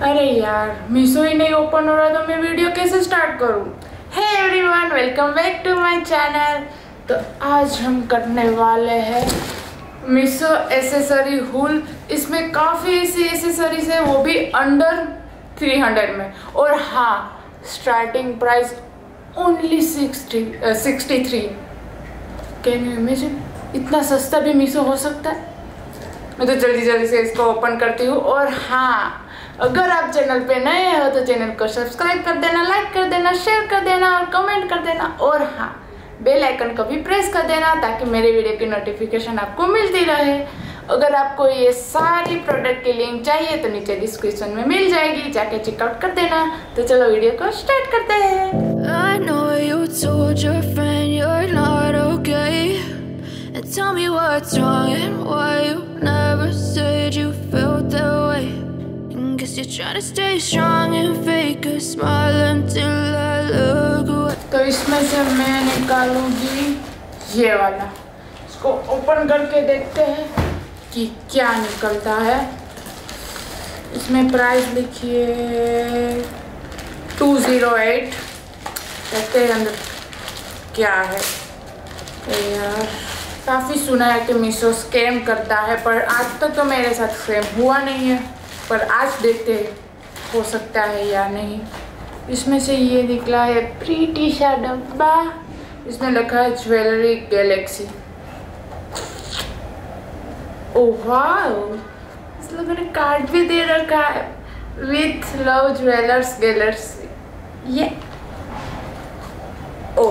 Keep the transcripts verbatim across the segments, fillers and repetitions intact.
अरे यार मीशो ही नहीं ओपन हो रहा तो मैं वीडियो कैसे स्टार्ट करूं। Hey everyone, welcome back to my channel. तो आज हम करने वाले हैं मीशो एसेसरी हुल। इसमें काफ़ी ऐसी एसेसरीज है, वो भी अंडर थ्री हंड्रेड में। और हाँ, starting price only sixty sixty three. Can you imagine, इतना सस्ता भी मीशो हो सकता है। मैं तो जल्दी जल्दी से इसको ओपन करती हूँ। और हाँ, अगर आप चैनल पे नए हो तो चैनल को सब्सक्राइब कर देना, लाइक कर देना, शेयर कर देना और कमेंट कर देना। और हाँ, बेल आइकन को भी प्रेस कर देना ताकि मेरे वीडियो की नोटिफिकेशन आपको मिलती रहे। अगर आपको ये सारी प्रोडक्ट की लिंक चाहिए तो नीचे डिस्क्रिप्शन में मिल जाएगी, जाके चेकआउट कर देना। तो चलो वीडियो को स्टार्ट करते हैं। I know you told your friend you're not okay, and tell me what's wrong and why you never said you felt that way. And guess you're trying to stay strong and fake a smile until I look away. तो इसमें से मैं निकालूंगी ये वाला। इसको open करके देखते हैं कि क्या निकलता है। इसमें प्राइस लिखिए टू ज़ीरो एट। देखते हैं अंदर क्या है। यार काफ़ी सुना है कि मीशो स्कैम करता है, पर आज तक तो मेरे साथ स्कैम हुआ नहीं है। पर आज देखते हैं हो सकता है या नहीं। इसमें से ये निकला है प्रीटी सा डब्बा। इसमें लिखा है ज्वेलरी गैलेक्सी। ओह वाह, इस लोगों ने कार्ड भी दे रखा है, विथ लव ज्वेलर्स गैलेक्सी। ये ओ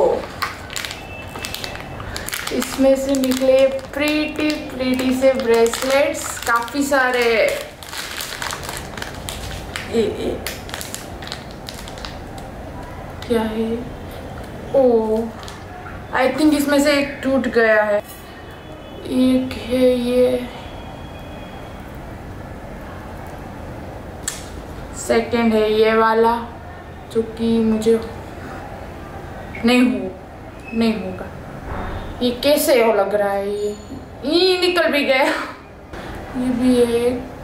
इसमें से निकले प्रीटी प्रीटी से ब्रेसलेट्स, काफी सारे। ए, ए, क्या है? ओ आई थिंक इसमें से एक टूट गया है। एक है ये, सेकंड है ये वाला, जो कि मुझे नहीं हो नहीं होगा। ये कैसे हो लग रहा है, ये ये निकल भी गया। ये भी एक,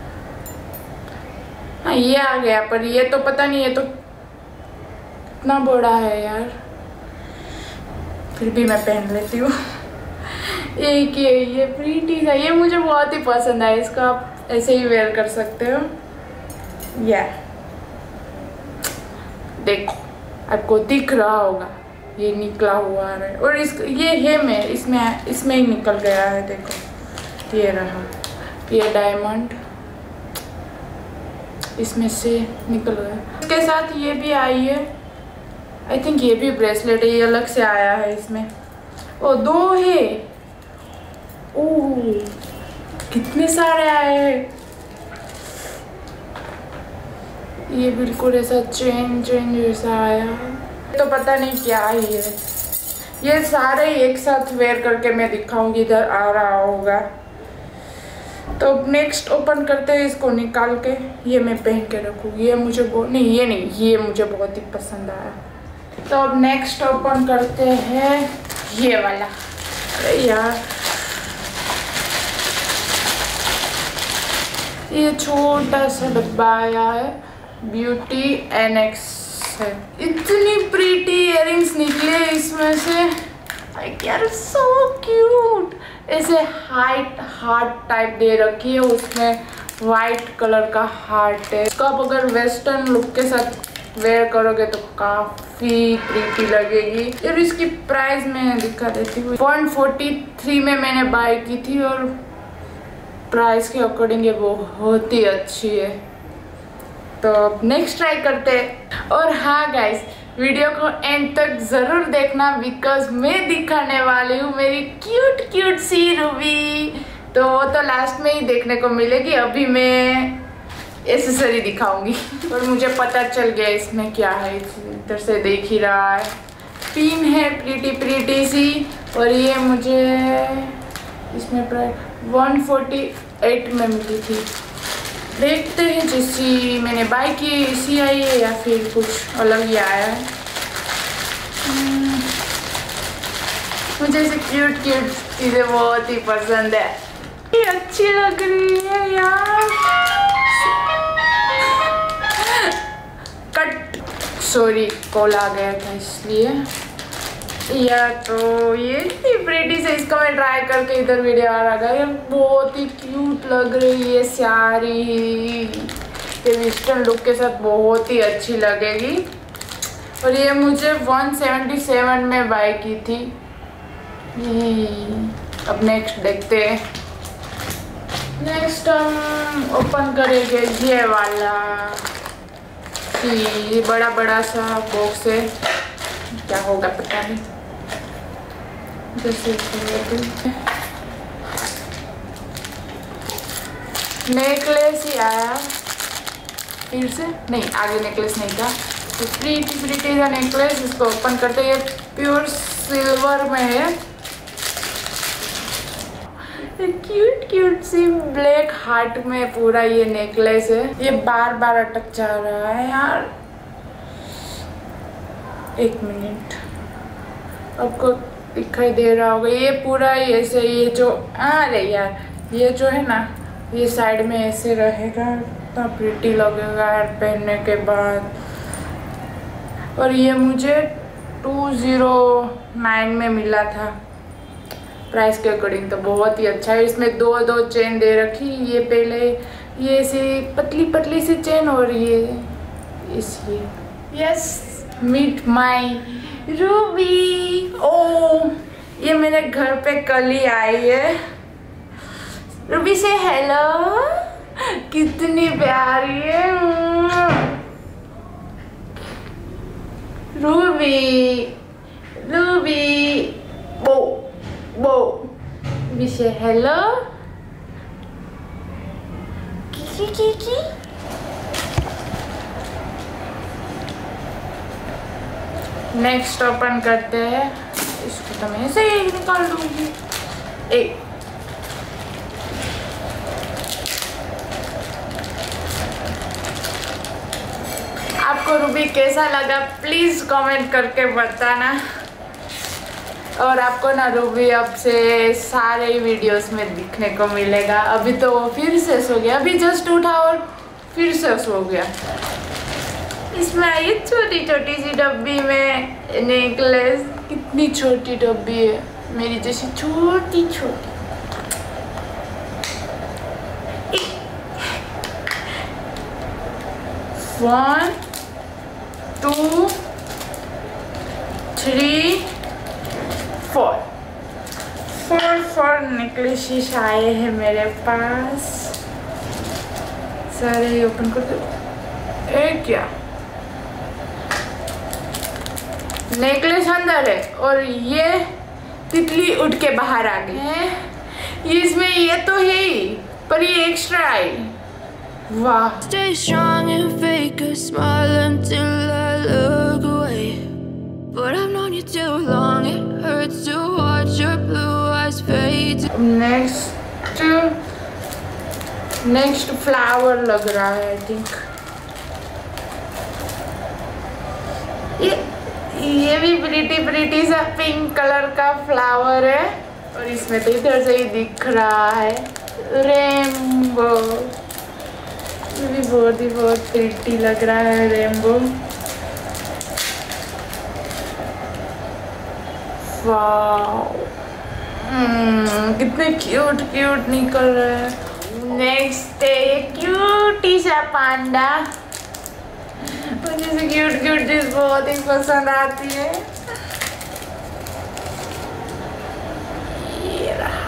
हाँ ये आ गया, पर ये तो पता नहीं, ये तो कितना बड़ा है यार। फिर भी मैं पहन लेती हूँ। एक ये ये प्रीटी का, ये मुझे बहुत ही पसंद है। इसको आप ऐसे ही वेयर कर सकते हो। या देखो, आपको दिख रहा होगा ये निकला हुआ है। और इस ये है में इसमें इसमें ही निकल गया है। देखो ये रहा, ये डायमंड इसमें से निकल गया। इसके साथ ये भी आई है, आई थिंक ये भी ब्रेसलेट है, ये अलग से आया है इसमें। ओ दो है। ओह कितने सारे आए हैं। ये बिल्कुल ऐसा चेन चेन जैसा आया है, तो पता नहीं क्या ही है। ये सारे एक साथ वेयर करके मैं दिखाऊंगी, इधर आ रहा होगा। तो नेक्स्ट ओपन करते हैं इसको निकाल के। ये मैं पहन के रखूँगी। ये मुझे बहुत नहीं, ये नहीं, ये मुझे बहुत ही पसंद आया। तो अब नेक्स्ट ओपन करते हैं ये वाला। अरे यार, ये छोटा सा डब्बा आया है, ब्यूटी एनेक्स है। इतनी प्रीटी इयररिंग्स निकले इसमें से, लाइक यार सो क्यूट। ऐसे हार्ट हार्ट टाइप दे रखी है, उसमें वाइट कलर का हार्ट है। इसको आप अगर वेस्टर्न लुक के साथ वेयर करोगे तो काफी प्रीटी लगेगी। और इसकी प्राइस मैं दिखा देती हूँ। वन फोर्टी थ्री में मैंने बाय की थी और प्राइस के अकॉर्डिंग ये बहुत ही अच्छी है। तो अब नेक्स्ट ट्राई करते हैं। और हाँ गाइस, वीडियो को एंड तक जरूर देखना, बिकॉज मैं दिखाने वाली हूँ मेरी क्यूट क्यूट सी रूबी। तो वो तो लास्ट में ही देखने को मिलेगी, अभी मैं एसेसरी दिखाऊंगी। और मुझे पता चल गया इसमें क्या है, इधर से देख ही रहा है। पिन है प्रीटी प्रीटी सी, और ये मुझे इसमें प्राइस वन फोर्टी एट में मिली थी। देखते हैं जैसी मैंने बाय की इसी आई है या फिर कुछ अलग ही आया है। मुझे ऐसे क्यूट क्यूट चीज़ें बहुत ही पसंद है। ये अच्छी लग रही है यार। सॉरी कॉल आ गया था इसलिए। या तो ये इतनी प्रीटी से, इसको मैं ट्राई करके इधर वीडियो आ रहा है। बहुत ही क्यूट लग रही है साड़ी, ये वेस्टर्न लुक के साथ बहुत ही अच्छी लगेगी। और ये मुझे एक सौ सतहत्तर में बाय की थी। अब नेक्स्ट देखते हैं। नेक्स्ट हम ओपन करेंगे ये वाला, ये बड़ा बड़ा सा बॉक्स है, क्या होगा पता नहीं। जैसे नेकलेस ही आया फिर से, नहीं आगे नेकलेस नहीं था। तो प्रीटी प्रीटी का नेकलेस, इसको ओपन करते हैं। प्योर सिल्वर में है, क्यूट क्यूट सी ब्लैक हार्ट में पूरा ये नेकलेस है। ये बार बार अटक जा रहा है यार, एक मिनट, आपको दिखाई दे रहा होगा। ये पूरा ऐसे, ये जो अरे यार ये जो है ना, ये साइड में ऐसे रहेगा, इतना प्रीटी लगेगा यार पहनने के बाद। और ये मुझे टू ज़ीरो नाइन में मिला था प्राइस के अकॉर्डिंग, तो बहुत ही अच्छा है। इसमें दो दो चेन दे रखी, ये पहले ये ऐसी पतली पतली सी चेन और ये इसी। Yes, meet my Ruby. ओ ये मेरे घर पे कल ही आई है। रूबी से हेलो, कितनी प्यारी है रूबी। रूबी बो बो रूबी से हेलो, की की की। नेक्स्ट ओपन करते हैं। इसको तो मैं ऐसे ही निकाल दूंगी। एक आपको रूबी कैसा लगा प्लीज कमेंट करके बताना। और आपको ना रूबी अब से सारे वीडियोस में दिखने को मिलेगा। अभी तो वो फिर से सो गया, अभी जस्ट उठा और फिर से सो गया। इसमें आई छोटी छोटी सी डब्बी में नेकलेस, कितनी छोटी डब्बी है, मेरी जैसी छोटी छोटी। One two three four four four necklaces आए हैं मेरे पास। सारे ओपन कर दो। एक क्या नेकलेस अंदर है और ये तितली उठ के बाहर आ गई है। ये इसमें ये तो है ही, पर ये एक्स्ट्रा आई। वाह। Stay strong and fake a smile until I look away. But I've known you too long, it hurts to watch your blue eyes fade. Next next flower लग रहा है आई थिंक। ये ये भी प्रीटी प्रीटी सा pink colour का flower है और इसमें तो इधर से ही दिख रहा है रेनबो। ये भी बहुत ही बहुत प्रीटी लग रहा है रेनबो। वाओ, hmm, कितने क्यूट क्यूट निकल रहे हैं। नेक्स्ट है ये क्यूटी सा पांडा। मुझे से क्यूट क्यूट चीज बहुत ही पसंद आती है। ये रहा,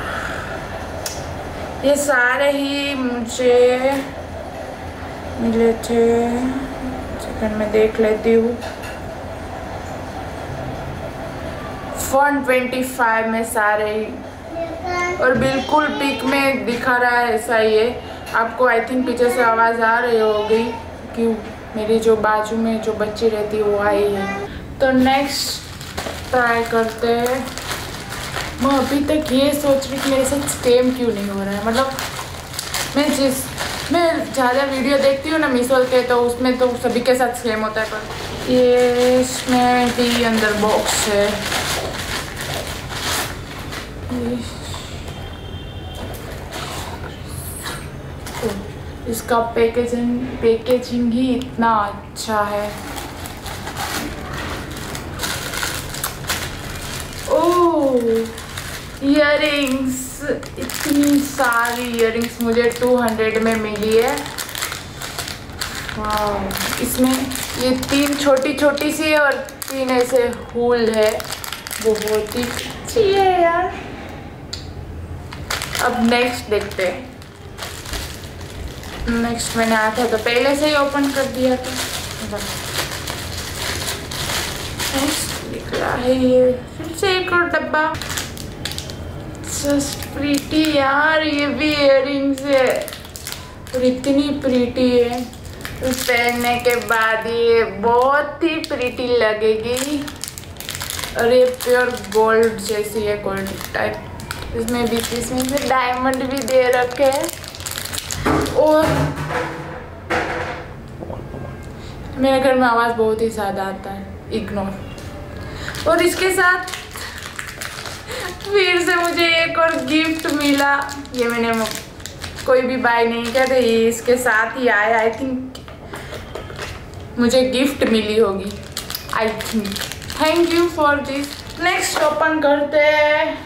ये सारे ही मुझे मिले थे। सेकंड में देख लेती हूँ। वन ट्वेंटी फाइव में सारे ही, और बिल्कुल पिक में दिखा रहा है ऐसा ही है। आपको आई थिंक पीछे से आवाज़ आ रही होगी कि मेरी जो बाजू में जो बच्ची रहती है वो आई है। तो नेक्स्ट ट्राई करते हैं। मैं अभी तक ये सोच रही कि मेरे साथ स्कैम क्यों नहीं हो रहा है। मतलब मैं जिस मैं ज़्यादा वीडियो देखती हूँ ना मीशो के, तो उसमें तो सभी के साथ स्कैम होता है। पर ये इसमें भी अंदर बॉक्स है। इसका पैकेजिंग पैकेजिंग ही इतना अच्छा है। इयररिंग्स, इतनी सारी इयररिंग्स मुझे टू हंड्रेड में मिली है। वाह, इसमें ये तीन छोटी छोटी सी है और तीन ऐसे हुल है, बहुत ही अच्छी है यार। अब नेक्स्ट देखते हैं। नेक्स्ट मैंने आया था तो पहले से ही ओपन कर दिया था। नेक्स्ट निकला है ये फिर से एक और डब्बा। जस्ट प्रीटी यार, ये भी इयररिंग्स है और इतनी प्रीटी है, पहनने के बाद ये बहुत ही प्रीटी लगेगी। और ये प्योर गोल्ड जैसी है, गोल्ड टाइप। इसमें बीच इसमें से डायमंड भी दे रखे हैं। और मेरे घर में आवाज़ बहुत ही ज़्यादा आता है, इग्नोर। और इसके साथ फिर से मुझे एक और गिफ्ट मिला। ये मैंने कोई भी बाय नहीं किया था, ये इसके साथ ही आया। आई थिंक मुझे गिफ्ट मिली होगी, I think. Thank you for this. Next open करते हैं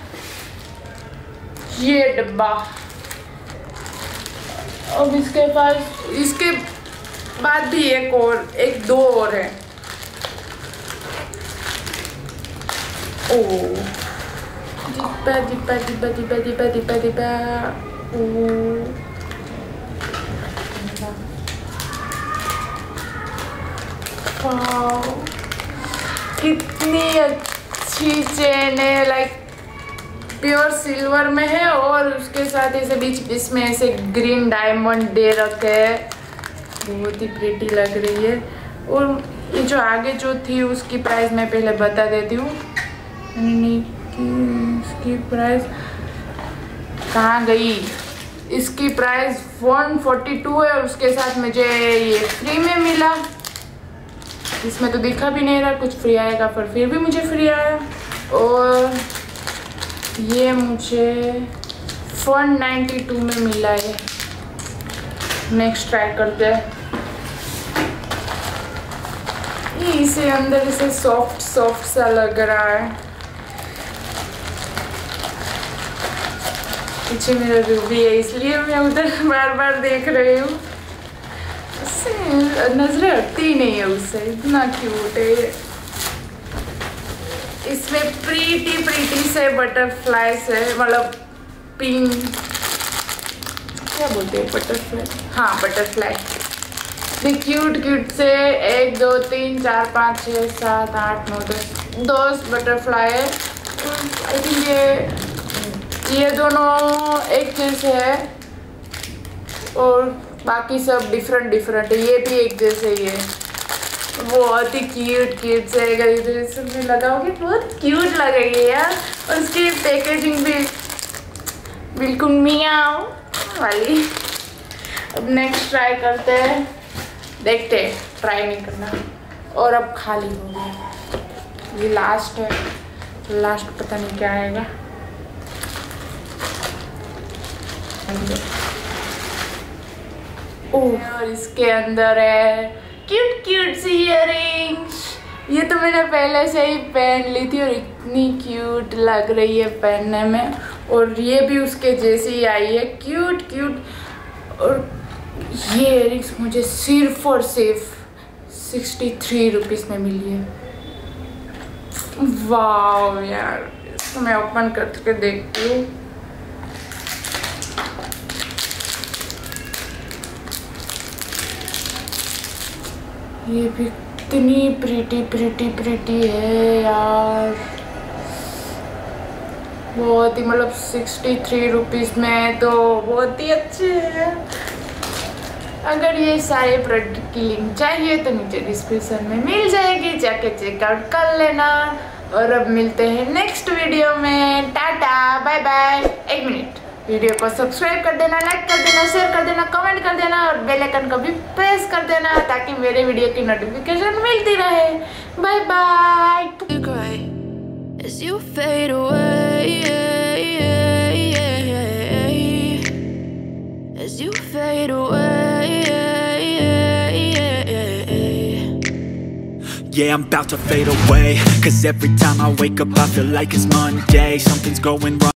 ये डब्बा। अब इसके पास इसके बाद भी एक और एक दो और है। ओ डिब्बा डिब्बा डिब्बा डिब्बा डिब्बा डिब्बा डिब्बा ओ वाओ, कितनी अच्छी चेन है। लाइक प्योर सिल्वर में है और उसके साथ ऐसे बीच बीच में ऐसे ग्रीन डायमंड दे रखे है, बहुत ही प्रीटी लग रही है। और ये जो आगे जो थी उसकी प्राइस मैं पहले बता देती हूँ। इसकी प्राइस कहाँ गई? इसकी प्राइस वन फोर्टी टू है और उसके साथ मुझे ये फ्री में मिला। इसमें तो दिखा भी नहीं रहा कुछ फ्री आएगा, पर फिर भी मुझे फ्री आया। और ये मुझे वन नाइन्टी टू में मिला है। नेक्स्ट ट्राई करते हैं। ये इसे अंदर इसे सॉफ्ट सॉफ्ट सा लग रहा है। पीछे मेरा रूबी है इसलिए मैं उधर बार बार देख रही हूँ। नजरें हटती ही नहीं है उससे, इतना क्यूट है। इसमें प्रीटी प्रीटी से बटरफ्लाईज है, मतलब पिंक क्या बोलते हैं, बटरफ्लाई, हाँ बटरफ्लाई। ये क्यूट क्यूट से एक दो तीन चार पाँच छः सात आठ नौ दस दस बटरफ्लाई है। आई थिंक ये ये दोनों एक जैसे है और बाकी सब डिफरेंट डिफरेंट है। ये भी एक जैसे ही है, बहुत ही क्यूट क्यूट से इधर इसमें लगाओगे बहुत क्यूट लगेगी यार। और उसकी पैकेजिंग भी बिल्कुल मियाओ वाली। अब नेक्स्ट ट्राई करते हैं, देखते हैं, ट्राई नहीं करना। और अब खाली हो गया, ये लास्ट है, लास्ट पता नहीं क्या आएगा। और इसके अंदर है क्यूट क्यूट सी इयररिंग्स। ये तो मैंने पहले से ही पहन ली थी और इतनी क्यूट लग रही है पहनने में। और ये भी उसके जैसी ही आई है, क्यूट क्यूट। और ये इयररिंग्स मुझे सिर्फ और सिर्फ सिक्सटी थ्री रुपीज़ में मिली है। वाह यार, इसको मैं ओपन करके देखती हूँ। ये भी इतनी प्रीटी प्रीटी प्रीटी है यार, बहुत ही, मतलब सिक्सटी थ्री रुपीज़ में तो बहुत ही अच्छे हैं। अगर ये सारे प्रोडक्ट की लिंक चाहिए तो नीचे डिस्क्रिप्शन में मिल जाएगी, जाके चेकआउट कर लेना। और अब मिलते हैं नेक्स्ट वीडियो में। Tata bye bye. एक मिनट, वीडियो को सब्सक्राइब कर देना, लाइक कर देना, शेयर कर देना, कमेंट कर देना और बेल आइकन को भी प्रेस कर देना ताकि मेरे वीडियो की नोटिफिकेशन मिलती रहे। Bye bye. As you fade away, as you fade away, yeah, I'm about to fade away. Cause every time I wake up I feel like it's Monday. Something's going wrong.